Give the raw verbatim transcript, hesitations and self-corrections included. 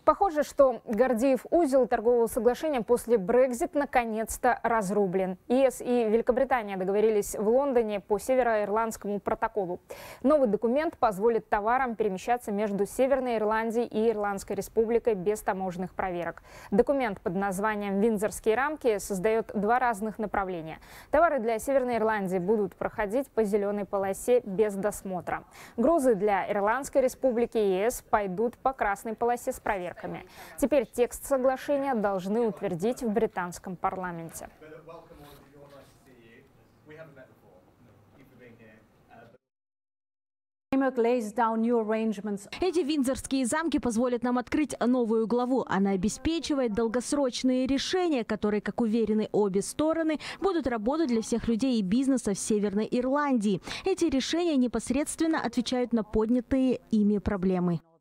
Похоже, что Гордиев узел торгового соглашения после Брексит наконец-то разрублен. ЕС и Великобритания договорились в Лондоне по Североирландскому протоколу. Новый документ позволит товарам перемещаться между Северной Ирландией и Ирландской республикой без таможенных проверок. Документ под названием «Виндзорские рамки» создает два разных направления. Товары для Северной Ирландии будут проходить по зеленой полосе без досмотра. Грузы для Ирландской республики и ЕС пойдут по красной полосе с проверкой. Теперь текст соглашения должны утвердить в британском парламенте. Эти виндзорские замки позволят нам открыть новую главу. Она обеспечивает долгосрочные решения, которые, как уверены обе стороны, будут работать для всех людей и бизнеса в Северной Ирландии. Эти решения непосредственно отвечают на поднятые ими проблемы.